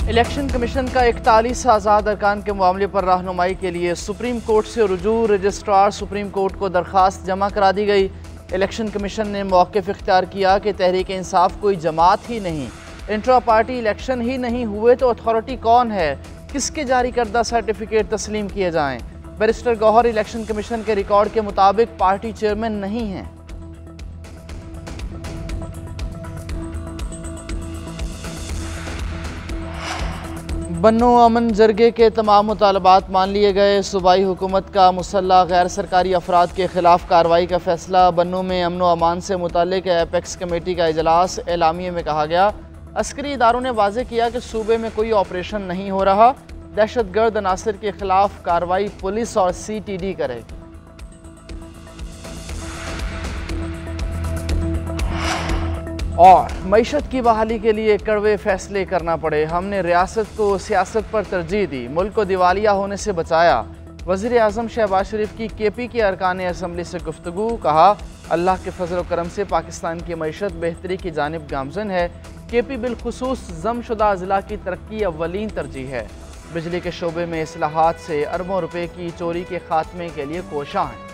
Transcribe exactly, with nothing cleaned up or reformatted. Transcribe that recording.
Election commission का इकतालीस आज़ाद अरकान के मामले पर रहनुमाई के लिए सुप्रीम कोर्ट से रुजू। रजिस्ट्रार सुप्रीम कोर्ट को दरख्वास्त जमा करा दी गई। इलेक्शन कमीशन ने मौक़िफ़ इख्तियार किया कि तहरीक इंसाफ कोई जमात ही नहीं, इंट्रा पार्टी इलेक्शन ही नहीं हुए तो अथॉरिटी कौन है, किसके जारी करदा सर्टिफिकेट तस्लीम किए जाएँ। बैरिस्टर गौहर इलेक्शन कमीशन के रिकॉर्ड के मुताबिक पार्टी चेयरमैन नहीं हैं। बन्नो अमन जरगे के तमाम मुतालबात मान लिए गए। सूबाई हुकूमत का मुसल्लह गैर सरकारी अफराद के खिलाफ कार्रवाई का फैसला। बन्नो में अमन व अमान से मुतल्लिक एपेक्स कमेटी का इजलास। एलामिये में कहा गया, अस्करी इदारों ने वाज़ेह किया कि सूबे में कोई ऑपरेशन नहीं हो रहा। दहशत गर्द अनासर के खिलाफ कार्रवाई पुलिस और सी टी डी करेगी। और मईशत की बहाली के लिए कड़वे फैसले करना पड़े, हमने रियासत को सियासत पर तरजीह दी, मुल्क को दिवालिया होने से बचाया। वज़ीर आज़म शहबाज शरीफ की के पी के अरकान असम्बली से गुफ्तगू। कहा, अल्लाह के फजल करम से पाकिस्तान की मईशत बेहतरी की जानिब गामज़न है। के पी बिलखुसूस जमशुदा ज़िला की तरक्की अव्वलीन तरजीह है। बिजली के शोबे में इस्लाहात से अरबों रुपए की चोरी के खात्मे के लिए कोशां है।